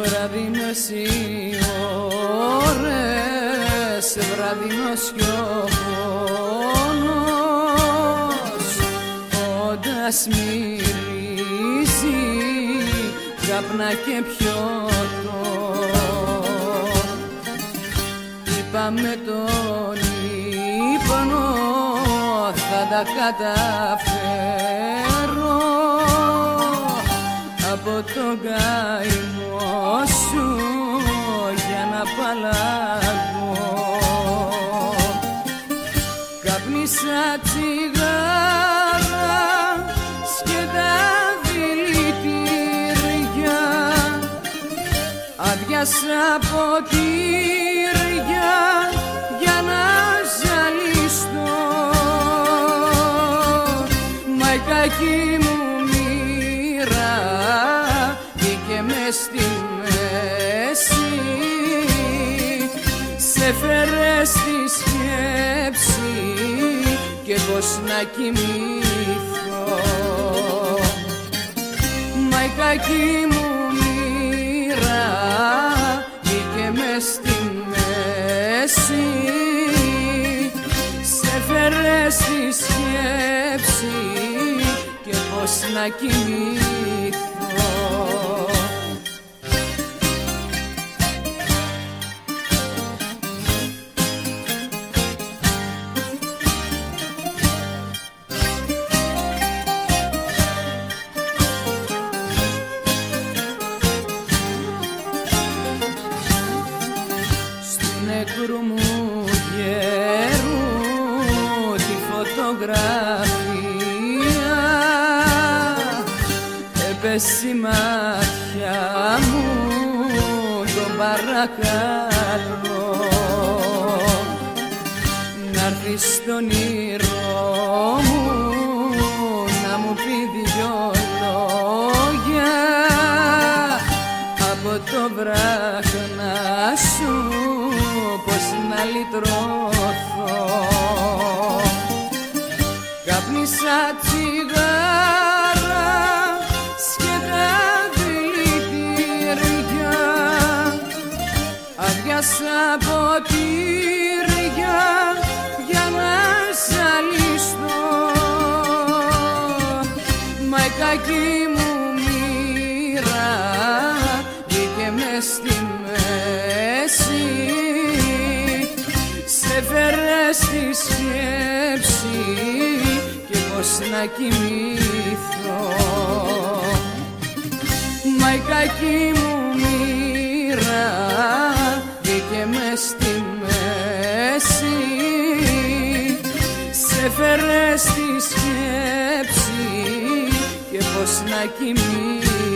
βραδινές οι ώρες, βραδινός κι ο πόνος, όντας μυρίζει καπνά και πιότο. Είπαμε τον ύπνο θα τα καταφέρω, από τον καημό σου για να απαλλαγώ. Καπνίσα τσιγάρα σκέτα δηλητήρια, αδειάσα ποτήρια για να ζαλιστώ. Μα η κακή μου μοίρα μπήκε μες στη μέση, σε φέρε στη σκέψη και πως να κοιμηθώ. Μα η κακή μου μοίρα μπήκε μες στη μέση, σε φέρε στη σκέψη και πως να κοιμηθώ. Νεκρού μου γέρου τη φωτογραφία, έπεσε η μάτια μου, τον παρακαλώ να'ρθεις στον όνειρό μου να μου πει δυο λόγια, από το βράχνα σου πως να λυτρωθώ. Καπνίσα τσιγάρα σκέτα δηλητήρια, αδειάσα ποτήρια για να ζαλιστώ. Μα η κακή μου μοίρα μπήκε μες στη μέση, σε φέρε στη σκέψη και πως να κοιμηθώ. Μα η κακή μου μοίρα μπήκε μες στη μέση, σε φέρε στη σκέψη και πως να κοιμηθώ.